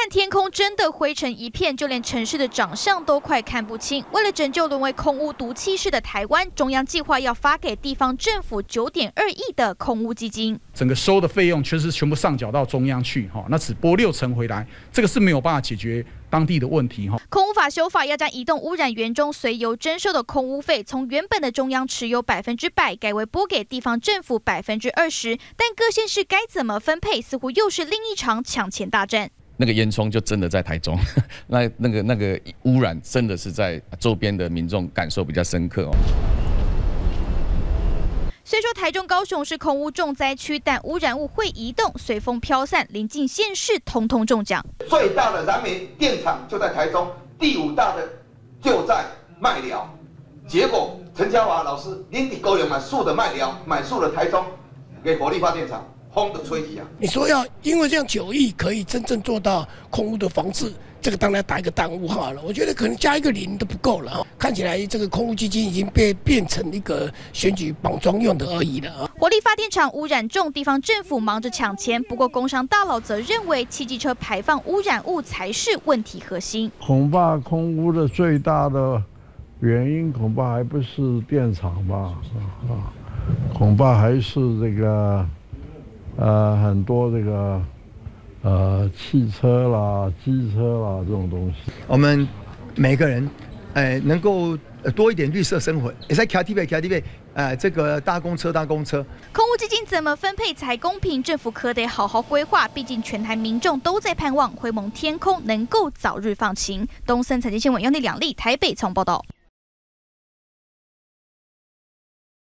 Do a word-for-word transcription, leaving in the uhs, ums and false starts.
看天空真的灰成一片，就连城市的长相都快看不清。为了拯救沦为空污毒气室的台湾，中央计划要发给地方政府九点二亿的空污基金。 整个收的费用确实全部上缴到中央去，哈，那只拨六成回来，这个是没有办法解决当地的问题，哈。 空污法修法要将移动污染源中随油征收的空污费，从原本的中央持有百分之百，改为拨给地方政府百分之二十。但各县市该怎么分配，似乎又是另一场抢钱大战。 那个烟囱就真的在台中，那那个那个污染真的是在周边的民众感受比较深刻哦。 虽说台中、高雄是空污重灾区，但污染物会移动，随风飘散，邻近县市通通中奖。 最大的燃煤电厂就在台中，第五大的就在麦寮。结果陈嘉华老师，您的高雄买树的麦寮，买树的台中，给火力发电厂。 风的吹起啊！ 你说要因为这样九亿可以真正做到空污的防治，这个当然打一个弹幕号了。我觉得可能加一个零都不够了。看起来这个空污基金已经被变成一个选举绑桩用的而已了啊！ 火力发电厂污染重，地方政府忙着抢钱，不过工商大佬则认为汽机车排放污染物才是问题核心。 恐怕空污的最大的原因恐怕还不是电厂吧？啊，恐怕还是这个。 呃，很多这个呃汽车啦、机车啦这种东西， 我们每个人，呃，能够多一点绿色生活，也在卡地贝卡地贝，呃，这个搭公车搭公车。 空污基金怎么分配才公平？政府可得好好规划，毕竟全台民众都在盼望灰蒙天空能够早日放晴。东森财经新闻，央内两例台北从报道。